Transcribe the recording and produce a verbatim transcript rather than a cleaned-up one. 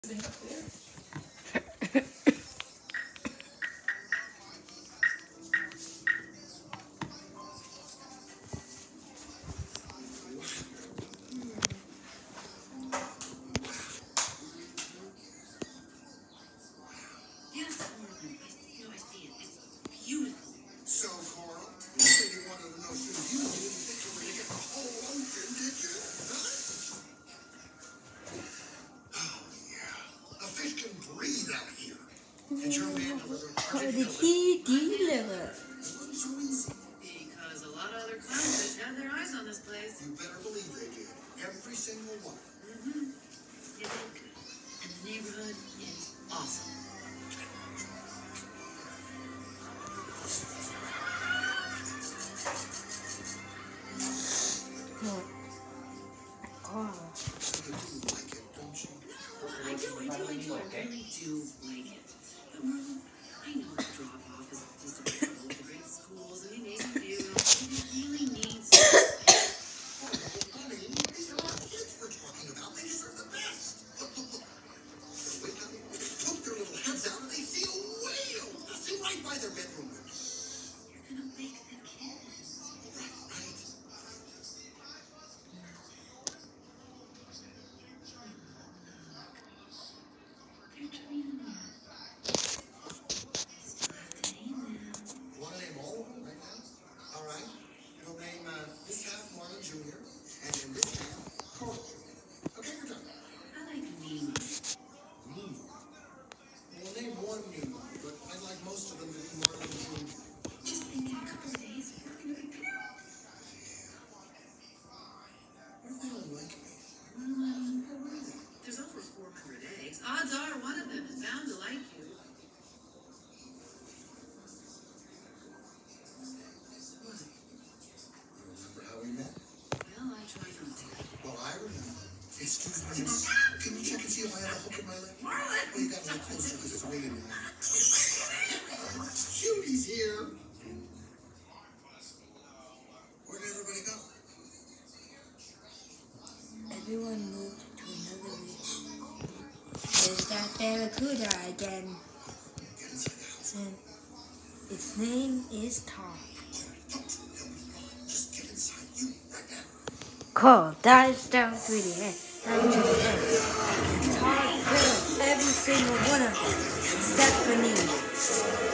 How did he deliver? Because a lot of other clowns had their eyes on this place. You better believe they did. Every single one. Mm-hmm. They did good. And the neighborhood is awesome. What? Oh. I do, I do, I do. I really do like it. But, Marlon, I know the drop-off is just a bit of the great schools. I mean, maybe you do. It really needs to Honey, these are our kids we're talking about. They deserve the best. Look, look, look. They wake up, poke their little heads out, and they see a whale. See right by their bedroom window. You're gonna wake the kids. Right, right. They're dreaming. Still have to name them. You want to name all of them right now? All right. You'll name uh, this half Marlon Junior and then this half Carl Junior Okay, you're done. I like Nemo. Nemo. We'll name one Nemo, but I'd like most of them to be Marlon Junior Just think in a couple of days, we're gonna be parents. What if they don't like me? Mm, Oh, really? There's over four hundred eggs. Odds are one of them is bound to like you. What? You remember how we met? Well, I try not to. Well, I remember. Excuse me, miss. Can you check and see if I have a hook in my leg? Marlon! Oh, you got a little closer because it's raining now. Cutie's here. Where did everybody go? Everyone moved to another region. There's that barracuda again. Get inside the house. And its name is Tom. Don't you tell me wrong. Just get inside you right now. Carl dives down through the air, down to the end. And Tom kills every single one of them, except for Nemo.